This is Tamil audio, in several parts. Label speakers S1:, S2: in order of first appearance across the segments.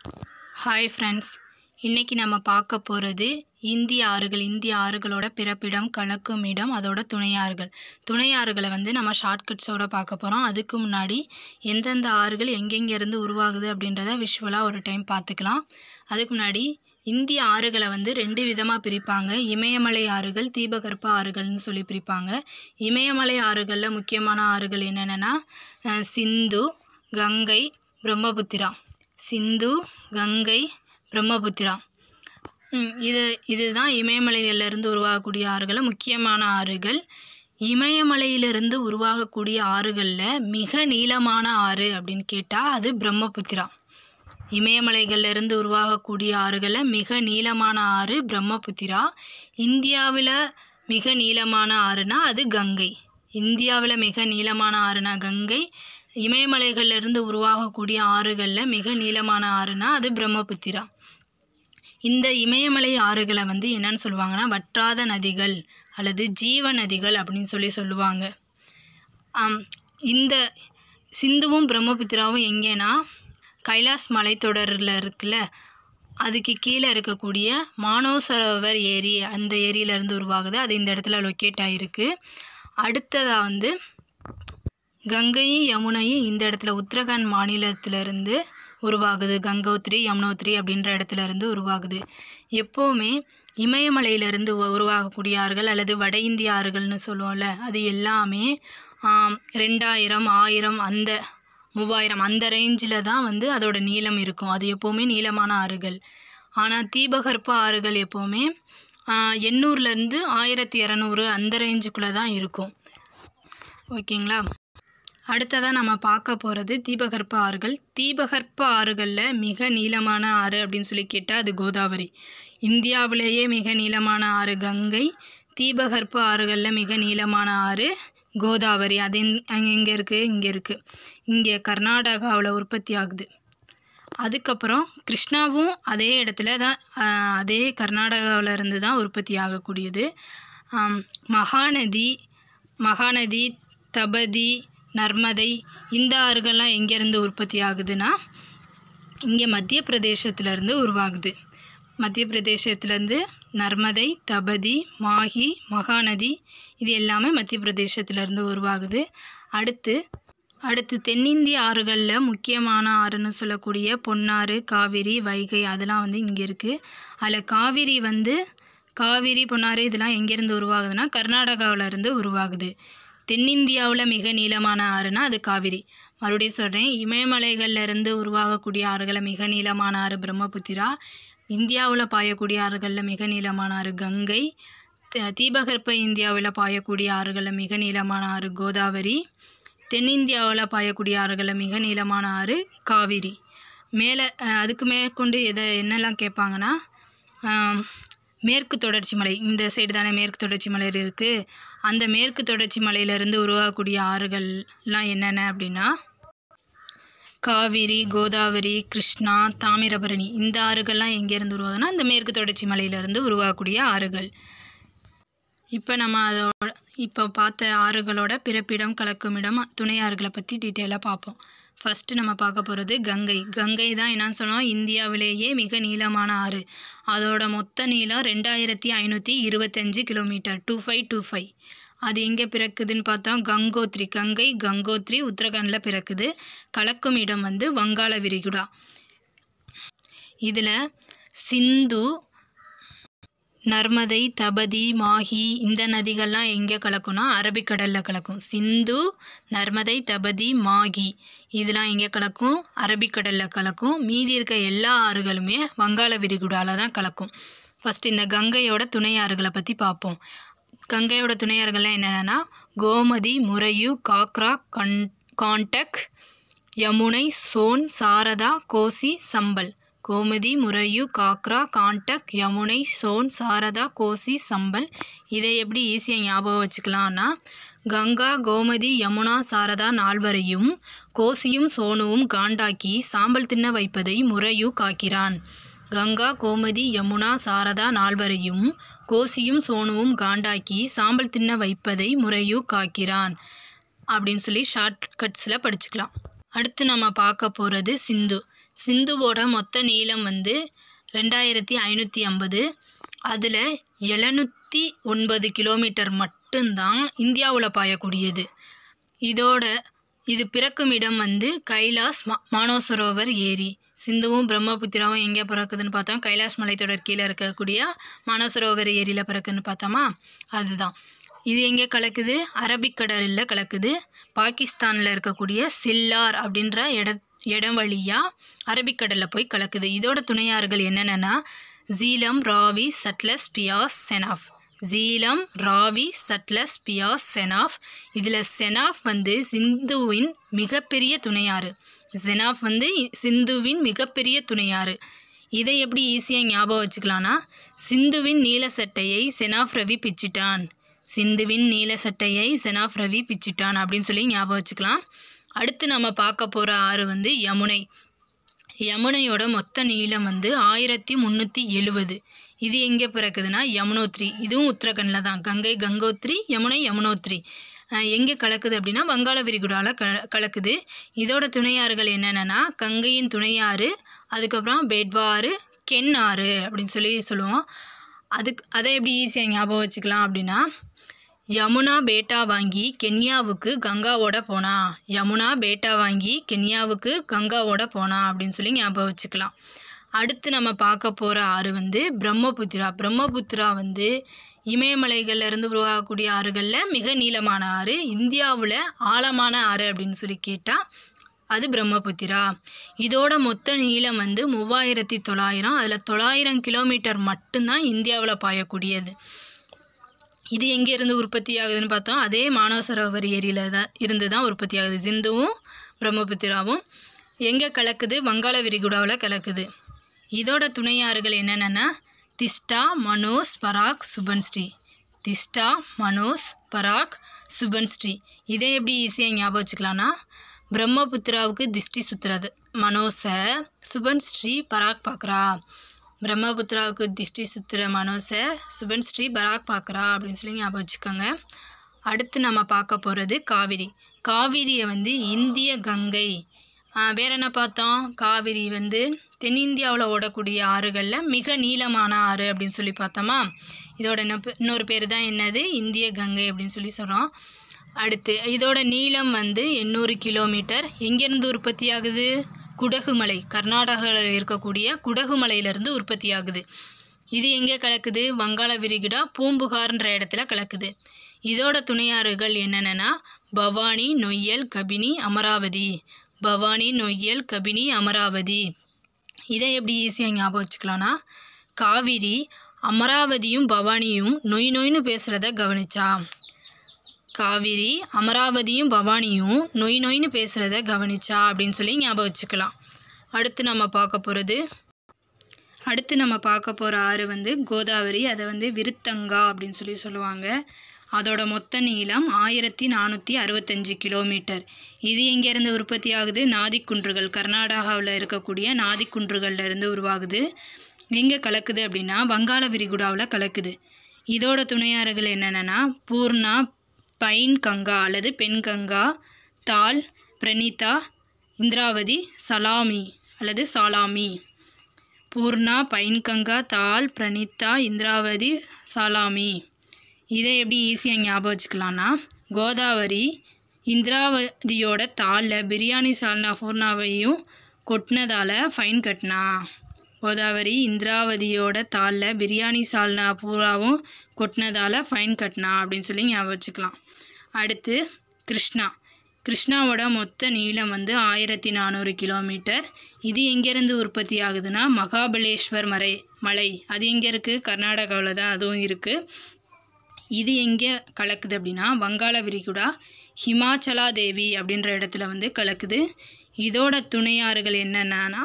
S1: ஹாய் ஃப்ரெண்ட்ஸ், இன்றைக்கி நம்ம பார்க்க போகிறது இந்திய ஆறுகளோட பிறப்பிடம், கலக்கும் இடம், அதோட துணையாறுகளை நம்ம ஷார்ட்கட்ஸோடு பார்க்க போகிறோம். அதுக்கு முன்னாடி எந்தெந்த ஆறுகள் எங்கெங்கேருந்து உருவாகுது அப்படின்றத விஷுவலாக ஒரு டைம் பார்த்துக்கலாம். அதுக்கு முன்னாடி இந்திய ஆறுகளை ரெண்டு விதமாக பிரிப்பாங்க. இமயமலை ஆறுகள், தீபகற்ப ஆறுகள்னு சொல்லி பிரிப்பாங்க. இமயமலை ஆறுகளில் முக்கியமான ஆறுகள் என்னென்னா சிந்து, கங்கை, பிரம்மபுத்திரா. சிந்து, கங்கை, பிரம்மபுத்திரா. இதுதான் இமயமலையிலிருந்து உருவாகக்கூடிய ஆறுகளில் முக்கியமான ஆறுகள். இமயமலையிலிருந்து உருவாகக்கூடிய ஆறுகளில் மிக நீளமான ஆறு அப்படின்னு கேட்டால் அது பிரம்மபுத்திரா. இமயமலைகளிலிருந்து உருவாகக்கூடிய ஆறுகளில் மிக நீளமான ஆறு பிரம்மபுத்திரா. இந்தியாவில் மிக நீளமான ஆறுனா அது கங்கை. இந்தியாவில் மிக நீளமான ஆறுனா கங்கை. இமயமலைகளிலிருந்து உருவாகக்கூடிய ஆறுகளில் மிக நீளமான ஆறுனா அது பிரம்மபுத்திரா. இந்த இமயமலை ஆறுகளை என்னன்னு சொல்லுவாங்கன்னா வற்றாத நதிகள் அல்லது ஜீவ நதிகள் அப்படின்னு சொல்லுவாங்க. இந்த சிந்துவும் பிரம்மபுத்திராவும் எங்கேனா கைலாஸ் மலைத்தொடரில் இருக்குல்ல, அதுக்கு கீழே இருக்கக்கூடிய மானோசரோவர் ஏரி, அந்த ஏரியிலேருந்து உருவாகுது. அது இந்த இடத்துல லொக்கேட் ஆகிருக்கு. அடுத்ததாக கங்கையும் யமுனையும் இந்த இடத்துல உத்தரகாண்ட் மாநிலத்திலிருந்து உருவாகுது. கங்கோத்ரி, யமுனோத்ரி அப்படின்ற இடத்துல இருந்து உருவாகுது. எப்போவுமே இமயமலையிலிருந்து உருவாகக்கூடிய ஆறுகள் அல்லது வட இந்திய ஆறுகள்னு சொல்லுவோம்ல, அது எல்லாமே 2000, 1000, அந்த 3000 அந்த ரேஞ்சில் தான் அதோட நீளம் இருக்கும். அது எப்போவுமே நீளமான ஆறுகள். ஆனால் தீபகற்ப ஆறுகள் எப்போவுமே 800லேருந்து 1200 அந்த ரேஞ்சுக்குள்ளே தான் இருக்கும். ஓகேங்களா? அடுத்ததாக நம்ம பார்க்க போகிறது தீபகற்ப ஆறுகள். தீபகற்ப ஆறுகளில் மிக நீளமான ஆறு அப்படின்னு சொல்லி கேட்டால் அது கோதாவரி. இந்தியாவிலேயே மிக நீளமான ஆறு கங்கை. தீபகற்ப ஆறுகளில் மிக நீளமான ஆறு கோதாவரி. அது எங்கே இருக்குது? இங்கே இருக்குது. இங்கே கர்நாடகாவில் உற்பத்தி ஆகுது. அதுக்கப்புறம் கிருஷ்ணாவும் அதே இடத்துல தான், அதே கர்நாடகாவில் இருந்து தான் உற்பத்தி ஆகக்கூடியது. மகாநதி, தபதி, நர்மதை, இந்த ஆறுகள்லாம் எங்கேருந்து உற்பத்தி ஆகுதுன்னா இங்கே மத்திய பிரதேசத்துலேருந்து உருவாகுது. மத்திய பிரதேசத்துலேருந்து நர்மதை, தபதி, மாஹி, மகாநதி, இது எல்லாமே மத்திய பிரதேசத்துலேருந்து உருவாகுது. அடுத்து தென்னிந்திய ஆறுகளில் முக்கியமான ஆறுன்னு சொல்லக்கூடிய பொன்னாறு, காவிரி, வைகை, அதெல்லாம் இங்கே இருக்குது. அதில் காவிரி, பொன்னாறு இதெல்லாம் எங்கேருந்து உருவாகுதுன்னா கர்நாடகாவிலேருந்து உருவாகுது. தென்னிந்தியாவில் மிக நீளமான ஆறுனா அது காவிரி. மறுபடியும் சொல்கிறேன், இமயமலைகளிலிருந்து உருவாகக்கூடிய ஆறுகளில் மிக நீளமான ஆறு பிரம்மபுத்திரா. இந்தியாவில் பாயக்கூடிய ஆறுகளில் மிக நீளமான ஆறு கங்கை. தீபகற்ப இந்தியாவில் பாயக்கூடிய ஆறுகளில் மிக நீளமான ஆறு கோதாவரி. தென்னிந்தியாவில் பாயக்கூடிய ஆறுகளில் மிக நீளமான ஆறு காவிரி. அதுக்கு மேற்கொண்டு என்னெல்லாம் கேட்பாங்கன்னா மேற்கு தொடர்ச்சி மலை, இந்த சைடு தானே மேற்கு தொடர்ச்சி மலை இருக்குது. அந்த மேற்கு தொடர்ச்சி மலையிலேருந்து உருவாகக்கூடிய ஆறுகள்லாம் என்னென்ன அப்படின்னா காவிரி, கோதாவரி, கிருஷ்ணா, தாமிரபரணி, இந்த ஆறுகள்லாம் எங்கேருந்து உருவாகுதுன்னா அந்த மேற்கு தொடர்ச்சி மலையிலேருந்து உருவாகக்கூடிய ஆறுகள். இப்போ பார்த்த ஆறுகளோட பிறப்பிடம், கலக்கும் இடம், துணை ஆறுகளை பற்றி டீட்டெயிலாக பார்ப்போம். ஃபஸ்ட்டு நம்ம பார்க்க போகிறது கங்கை. கங்கை தான் என்னன்னு சொன்னோம், இந்தியாவிலேயே மிக நீளமான ஆறு. அதோட மொத்த நீளம் 2525 கிலோமீட்டர், 2525. அது எங்கே பிறக்குதுன்னு பார்த்தோம், கங்கோத்ரி உத்தரகாண்டில் பிறக்குது. கலக்கும் இடம் வங்காள விரிகுடா. இதில் சிந்து, நர்மதை, தபதி, மாஹி, இந்த நதிகள்லாம் எங்கே கலக்கும்னா அரபிக்கடலில் கலக்கும். சிந்து, நர்மதை, தபதி, மாஹி இதெல்லாம் எங்கே கலக்கும்? அரபிக்கடலில் கலக்கும். மீதி இருக்க எல்லா ஆறுகளுமே வங்காள விரிகுடாவில் தான் கலக்கும். ஃபஸ்ட்டு இந்த கங்கையோட துணை ஆறுகளை பற்றி பார்ப்போம். கங்கையோட துணை ஆறுகள்லாம் என்னென்னா கோமதி, முரையு, காக்ரா, காண்டக், யமுனை, சோன், சாரதா, கோசி, சம்பல். கோமதி, முரையு, காக்ரா, காண்டக், யமுனை, சோன், சாரதா, கோசி, சம்பல். இதை எப்படி ஈஸியாக ஞாபகம் வச்சுக்கலாம்னா கங்கா, கோமதி, யமுனா, சாரதா நால்வரையும் கோசியும் சோனுவும் காண்டாக்கி சாம்பல் தின்ன வைப்பதை முரையு காக்கிறான். கங்கா, கோமதி, யமுனா, சாரதா நால்வரையும் கோசியும் சோனுவும் காண்டாக்கி சாம்பல் தின்ன வைப்பதை முரையு காக்கிறான் அப்படின்னு சொல்லி ஷார்ட்கட்ஸில் படிச்சுக்கலாம். அடுத்து நம்ம பார்க்க போகிறது சிந்து. சிந்துவோட மொத்த நீளம் வந்து 2550. அதில் 709 கிலோமீட்டர் மட்டும்தான் இந்தியாவில் பாயக்கூடியது. இது பிறக்கும் இடம் வந்து கைலாஸ் மானசரோவர் ஏரி. சிந்துவும் பிரம்மபுத்திராவும் எங்கே பிறக்குதுன்னு பார்த்தோம், கைலாஸ் மலைத்தொடர் கீழே இருக்கக்கூடிய மானசரோவர் ஏரியில் பிறக்குதுன்னு பார்த்தோமா, அதுதான். இது எங்கே கலக்குது, அரபிக்கடலில் கலக்குது. பாகிஸ்தானில் இருக்கக்கூடிய சில்லார் அப்படின்ற இடம் வழியாக அரபிக்கடலில் போய் கலக்குது. இதோட துணையாறுகள் என்னென்னா ஜீலம், ராவி, சட்லஸ், பியாஸ், செனாஃப். ஜீலம், ராவி, சட்லஸ், பியாஸ், செனாஃப். இதில் செனாஃப் வந்து சிந்துவின் மிகப்பெரிய துணையாறு. செனாஃப் வந்து சிந்துவின் மிகப்பெரிய துணையாறு. இதை எப்படி ஈஸியாக ஞாபகம் வச்சுக்கலான்னா, சிந்துவின் நீல சட்டையை செனாஃப் ரவி பிச்சிட்டான். சிந்துவின் நீல சட்டையை செனாஃப் ரவி பிச்சிட்டான் அப்படின்னு சொல்லி ஞாபகம் வச்சுக்கலாம். அடுத்து நம்ம பார்க்க போகிற ஆறு வந்து யமுனை. யமுனையோட மொத்த நீளம் வந்து 1370. இது எங்கே பிறக்குதுன்னா யமுனோத்ரி. இதுவும் உத்தரகண்டில் தான். கங்கை கங்கோத்ரி, யமுனை யமுனோத்ரி. எங்கே கலக்குது அப்படின்னா வங்காள விரிகுடாவில் கலக்குது. இதோட துணையாறுகள் என்னென்னா கங்கையின் துணையாறு, அதுக்கப்புறம் பெட்வா ஆறு, கென் ஆறு அப்படின்னு சொல்லுவோம். அதை எப்படி ஈஸியாக ஞாபகம் வச்சுக்கலாம் அப்படின்னா, யமுனா பேட்டா வாங்கி கென்யாவுக்கு கங்காவோட போனா, யமுனா பேட்டா வாங்கி கென்யாவுக்கு கங்காவோட போனா அப்படின்னு சொல்லி ஞாபகம் வச்சுக்கலாம். அடுத்து நம்ம பார்க்க போகிற ஆறு வந்து பிரம்மபுத்திரா. பிரம்மபுத்திரா வந்து இமயமலைகள்லேருந்து உருவாகக்கூடிய ஆறுகளில் மிக நீளமான ஆறு. இந்தியாவில் ஆழமான ஆறு அப்படின்னு சொல்லி கேட்டால் அது பிரம்மபுத்திரா. இதோட மொத்த நீளம் வந்து 3900. அதில் 900 கிலோமீட்டர் மட்டும்தான் இந்தியாவில் பாயக்கூடியது. இது எங்கேருந்து உற்பத்தி ஆகுதுன்னு பார்த்தோம், அதே மானசரோவர் ஏரியில் இருந்து தான் உற்பத்தி ஆகுது. சிந்துவும் பிரம்மபுத்திராவும் எங்கே கலக்குது, வங்காள விரிகுடாவில் கலக்குது. இதோட துணையாறுகள் என்னென்னா திஸ்டா, மனோஸ், பராக், சுபன்ஸ்ரீ. திஸ்டா, மனோஸ், பராக், சுபன்ஸ்ரீ. இதை எப்படி ஈஸியாக ஞாபகம் வச்சுக்கலான்னா, பிரம்மபுத்திராவுக்கு திஷ்டி சுற்றுறது மனோஸை, சுபன்ஸ்ரீ பராக் பார்க்குறா. பிரம்மபுத்திராவுக்கு திஷ்டி சுற்றுற மனோஸை சுபன்ஸ்ரீ பராக் பார்க்குறா அப்படின்னு சொல்லி ஞாபகம் வச்சுக்கோங்க. அடுத்து நம்ம பார்க்க போகிறது காவிரி. காவிரியை வந்து இந்திய கங்கை. வேறு என்ன பார்த்தோம், காவிரி வந்து தென்னிந்தியாவில் ஓடக்கூடிய ஆறுகளில் மிக நீளமான ஆறு அப்படின்னு சொல்லி பார்த்தோமா. இதோட இன்னொரு பேர் தான் என்னது, இந்திய கங்கை அப்படின்னு சொல்லி சொல்கிறோம். அடுத்து இதோட நீளம் வந்து 800 கிலோமீட்டர். எங்கேருந்து உற்பத்தி ஆகுது, குடகுமலை, கர்நாடகாவில் இருக்கக்கூடிய குடகுமலையிலேருந்து உற்பத்தி ஆகுது. இது எங்கே கலக்குது, வங்காள விரிகுடா பூம்புகார்ன்ற இடத்துல கலக்குது. இதோட துணையாறுகள் என்னென்னா பவானி, நொய்யல், கபினி, அமராவதி. பவானி, நொய்யல், கபினி, அமராவதி. இதை எப்படி ஈஸியாக ஞாபகம் வச்சுக்கலான்னா, காவிரி அமராவதியும் பவானியும் நொய்னு பேசுகிறத கவனிச்சா. காவிரி அமராவதியும் பவானியும் நொய்னு பேசுகிறத கவனிச்சா அப்படின்னு சொல்லி ஞாபகம் வச்சுக்கலாம். அடுத்து நம்ம பார்க்க போகிற ஆறு வந்து கோதாவரி. அதை வந்து விருத்தங்கா அப்படின்னு சொல்லி சொல்லுவாங்க. அதோட மொத்த நீளம் 1465 கிலோமீட்டர். இது எங்கேருந்து உற்பத்தி ஆகுது, நாதிக்குன்றுகள், கர்நாடகாவில் இருக்கக்கூடிய நாதிக்குன்றுகளில் இருந்து உருவாகுது. எங்கே கலக்குது அப்படின்னா வங்காள விரிகுடாவில் கலக்குது. இதோட துணையாறுகள் என்னென்னா பூர்ணா, பைன் கங்கா அல்லது பெண் கங்கா, தால், பிரணீதா, இந்திராவதி, சலாமி அல்லது சாலாமி. பூர்ணா, பைன் கங்கா, தால், பிரணீதா, இந்திராவதி, சாலாமி. இதை எப்படி ஈஸியாக ஞாபகம் வச்சுக்கலான்னா, கோதாவரி இந்திராவதியோட தாளில் பிரியாணி சால்னா பூர்ணாவையும் கொட்டினதால் ஃபைன் கட்டினா. கோதாவரி இந்திராவதியோட தாளில் பிரியாணி சால்னா பூராவும் கொட்டினதால் ஃபைன் கட்டினா அப்படின்னு சொல்லி ஞாபகம் வச்சுக்கலாம். அடுத்து கிருஷ்ணாவோட மொத்த நீளம் வந்து 1400 கிலோமீட்டர். இது எங்கேருந்து உற்பத்தி ஆகுதுன்னா மகாபலேஸ்வர் மலை. அது எங்கே இருக்குது, கர்நாடகாவில் தான் அதுவும் இருக்குது. இது எங்கே கலக்குது அப்படின்னா வங்காள விரிகுடா ஹிமாச்சலா தேவி அப்படின்ற இடத்துல வந்து கலக்குது. இதோட துணையாறுகள் என்னென்னா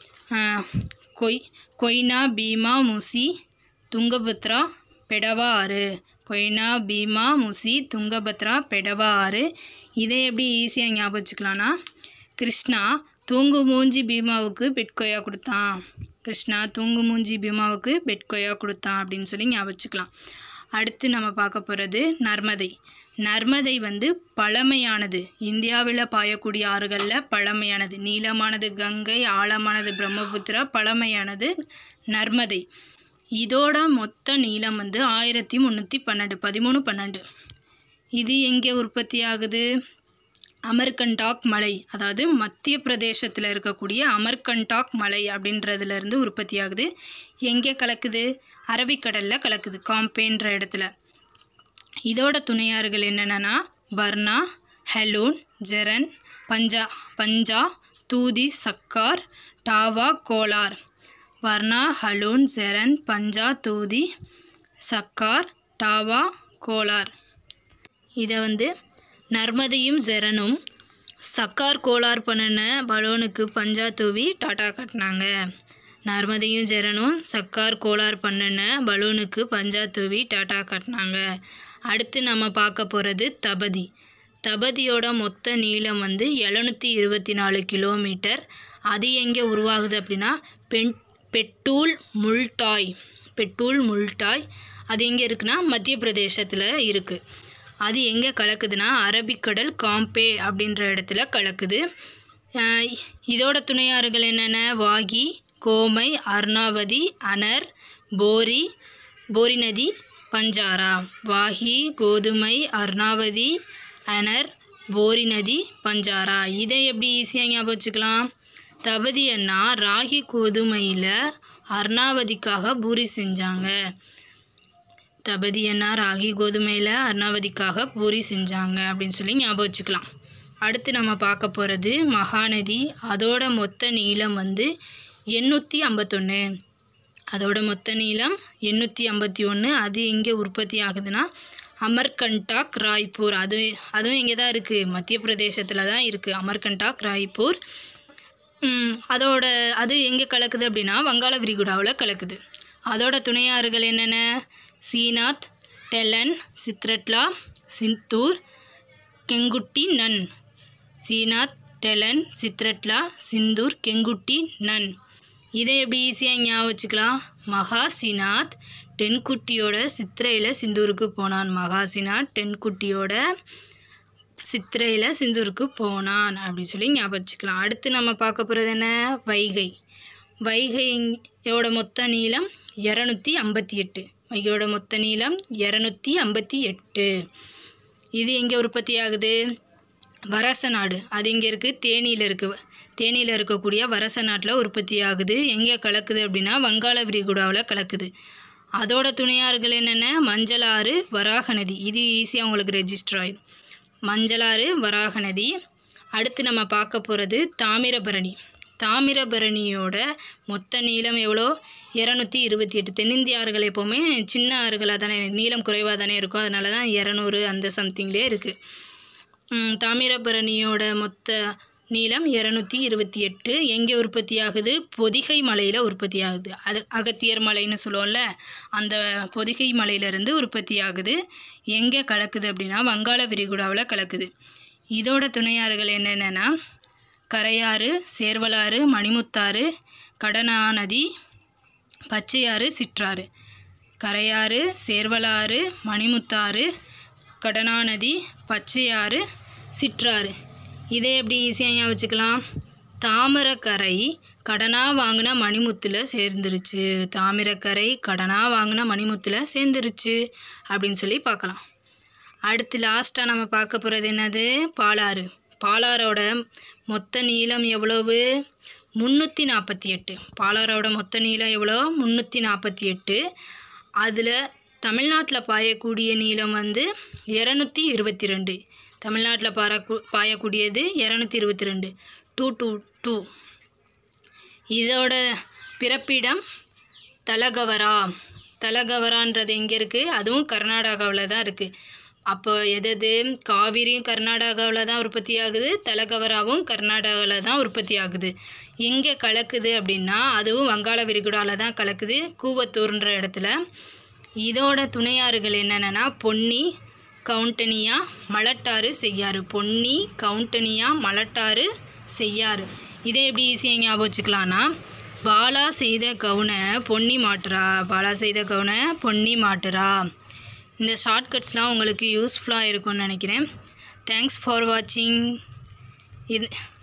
S1: கொய்னா, பீமா, முசி, துங்கபத்ரா, பெடவா ஆறு. கொய்னா, பீமா, முசி, துங்கபத்ரா, பெடவா ஆறு. இதை எப்படி ஈஸியாக ஞாபகம் வச்சுக்கலான்னா, கிருஷ்ணா தூங்குமூஞ்சி பீமாவுக்கு பெட்கொய்யா கொடுத்தான். கிருஷ்ணா தூங்குமூஞ்சி பீமாவுக்கு பெட்கொய்யா கொடுத்தான் அப்படின்னு சொல்லி ஞாபகம் வச்சுக்கலாம். அடுத்து நம்ம பார்க்க போகிறது நர்மதை. நர்மதை வந்து பழமையானது, இந்தியாவில் பாயக்கூடிய ஆறுகளில் பழமையானது. நீளமானது கங்கை, ஆழமானது பிரம்மபுத்திரா, பழமையானது நர்மதை. இதோட மொத்த நீளம் வந்து 1312. இது எங்கே உற்பத்தி ஆகுது? அமர்கண்டாக் மலை, அதாவது மத்திய பிரதேசத்தில் இருக்கக்கூடிய அமர்கண்டாக் மலை அப்படின்றதுலேருந்து உற்பத்தி ஆகுது. எங்கே கலக்குது? அரபிக்கடலில் கலக்குது, காம்பேன்ற இடத்துல. இதோட துணையாறுகள் என்னென்னா பர்னா, ஹெலூன், ஜெரன், பஞ்சா, தூதி, சக்கார், டாவா, கோலார். வர்ணா, ஹலூன், ஜெரன், பஞ்சா, தூதி, சக்கார், டாவா, கோலார். இதை வந்து நர்மதையும் ஜெரனும் சக்கார் கோலார் பண்ணின பலூனுக்கு பஞ்சா தூவி டாட்டா கட்டினாங்க. நர்மதையும் ஜெரனும் சக்கார் கோலார் பண்ணின பலூனுக்கு பஞ்சா தூவி டாட்டா கட்டினாங்க. அடுத்து நம்ம பார்க்க போகிறது தபதி. தபதியோட மொத்த நீளம் வந்து 724 கிலோமீட்டர். அது எங்கே உருவாகுது அப்படின்னா பெட்டூல் முல்டாய். அது எங்கே இருக்குன்னா மத்திய பிரதேசத்தில் இருக்குது. அது எங்கே கலக்குதுன்னா அரபிக்கடல் காம்பே அப்படின்ற இடத்துல கலக்குது. இதோட துணையாறுகள் என்னென்ன? வாகி, கோமை, அர்ணாவதி, அனர், போரி நதி, பஞ்சாரா. வாகி, கோதுமை, அர்ணாவதி, அனர், போரி நதி, பஞ்சாரா. இதை எப்படி ஈஸியாக ஞாபகம் வச்சுக்கலாம்? தபதியன்னா ராகி கோதுமையில் அர்ணாவதிக்காக பூரி செஞ்சாங்க. தபதியன்னா ராகி கோதுமையில் அர்ணாவதிக்காக பூரி செஞ்சாங்க அப்படின்னு சொல்லி ஞாபகம் வச்சுக்கலாம். அடுத்து நம்ம பார்க்க போகிறது மகாநதி. அதோட மொத்த நீளம் வந்து 851. அதோட மொத்த நீளம் 851. அது எங்கே உற்பத்தி ஆகுதுன்னா அமர்கண்டாக் ராய்ப்பூர். அதுவும் இங்கே தான் இருக்குது, மத்திய பிரதேசத்தில் தான் இருக்குது அமர்கண்டாக் ராய்ப்பூர். அது எங்கே கலக்குது அப்படின்னா வங்காள விரிகுடாவில் கலக்குது. அதோட துணையாறுகள் என்னென்ன? சீனாத், டெலன், சித்ரட்லா, சிந்தூர், கெங்குட்டி, நன். சீனாத், டெலன், சித்ரட்லா, சிந்தூர், கெங்குட்டி, நன். இதை எப்படி ஈஸியாக ஞாபகம் வச்சுக்கலாம்? மகாசிநாத் டென்குட்டியோட சித்திரையில் சிந்தூருக்கு போனான். மகாசிநாத் டென்குட்டியோட சித்திரையில் சிந்தூருக்கு போனான் அப்படின்னு சொல்லி ஞாபகம் வச்சுக்கலாம். அடுத்து நம்ம பார்க்க போகிறது என்ன? வைகை. வைகையோட மொத்த நீளம் 258. வைகையோட மொத்த நீளம் 258. இது எங்கே உற்பத்தி ஆகுது? வரசநாடு. அது எங்கே இருக்குது? தேனியில் இருக்குது. தேனியில் இருக்கக்கூடிய வரசநாட்டில் உற்பத்தி ஆகுது. எங்கே கலக்குது அப்படின்னா வங்காள விரிகுடாவில் கலக்குது. அதோட துணையாறுகள் என்னென்ன? மஞ்சளாறு, வராகநதி. இது ஈஸியாக உங்களுக்கு ரெஜிஸ்டர் ஆயிடும். மஞ்சளாறு, வராகநதி. அடுத்து நம்ம பார்க்க போகிறது தாமிரபரணி. தாமிரபரணியோட மொத்த நீளம் எவ்வளோ? 228. தென்னிந்திய ஆறுகள் எப்போவுமே சின்ன ஆறுகளாக தானே, நீளம் குறைவாக தானே இருக்கும். அதனால தான் 200 அந்த சம்திங்லேயே இருக்குது. தாமிரபரணியோட மொத்த நீளம் 228. எங்கே உற்பத்தி ஆகுது? பொதிகை மலையில் உற்பத்தி ஆகுது. அது அகத்தியர் மலைன்னு சொல்லுவோம்ல, அந்த பொதிகை மலையிலேருந்து உற்பத்தி ஆகுது. எங்கே கலக்குது அப்படின்னா வங்காள விரிகுடாவில் கலக்குது. இதோட துணையாறுகள் என்னென்னா கரையாறு, சேர்வலாறு, மணிமுத்தாறு, கடனாநதி, பச்சையாறு, சிற்றாறு. கரையாறு, சேர்வலாறு, மணிமுத்தாறு, கடனாநதி, பச்சையாறு, சிற்றாறு. இதை எப்படி ஈஸியாக வச்சுக்கலாம்? தாமிரக்கரை கடனா வாங்கின மணிமுத்தில் சேர்ந்துருச்சு. தாமிரக்கரை கடனா வாங்கின மணிமுத்தில் சேர்ந்துருச்சு அப்படின்னு சொல்லி பார்க்கலாம். அடுத்து லாஸ்ட்டாக நம்ம பார்க்க போகிறது என்னது? பாலாறு. பாலாரோட மொத்த நீளம் எவ்வளவு? 348. பாலாரோட மொத்த நீளம் எவ்வளோ? 348. அதில் தமிழ்நாட்டில் பாயக்கூடிய நீளம் வந்து 222. தமிழ்நாட்டில் பாயக்கூடியது 222. 222. இதோட பிறப்பிடம் தலகவரான்றது எங்கே இருக்குது? அதுவும் கர்நாடகாவில் தான் இருக்குது. அப்போ எது? காவிரியும் கர்நாடகாவில் தான் உற்பத்தி ஆகுது, தலகவராவும் கர்நாடகாவில் தான் உற்பத்தி ஆகுது. எங்கே கலக்குது அப்படின்னா அதுவும் வங்காள விரிகுடாவில் தான் கலக்குது, கூவத்தூர்ன்ற இடத்துல. இதோட துணையாறுகள் என்னென்னா பொன்னி, கவுண்டனியா, மலட்டாறு, செய்யாறு. பொன்னி, கவுண்டனியா, மலட்டாறு, செய்யாறு. இதை எப்படி ஈஸியாக ஞாபகம் வச்சுக்கலான்னா பாலா செய்த கவுனை பொன்னி மாட்டுறா. பாலா செய்த கவுனை பொன்னி மாட்டுறா. இந்த ஷார்ட்கட்ஸ்லாம் உங்களுக்கு யூஸ்ஃபுல்லாக இருக்கும்னு நினைக்கிறேன். தேங்க்ஸ் ஃபார் வாட்சிங். இது